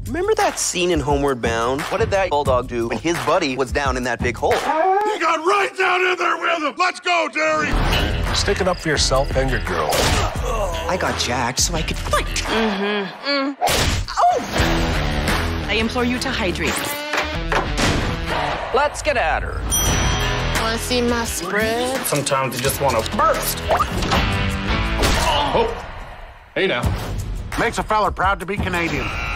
Remember that scene in Homeward Bound? What did that bulldog do when his buddy was down in that big hole? He got right down in there with him! Let's go, Derry! Stick it up for yourself and your girl. I got jacked so I could fight. Oh! I implore you to hydrate. Let's get at her. Wanna see my spread? Sometimes you just want to burst. Oh, hey now. Makes a feller proud to be Canadian.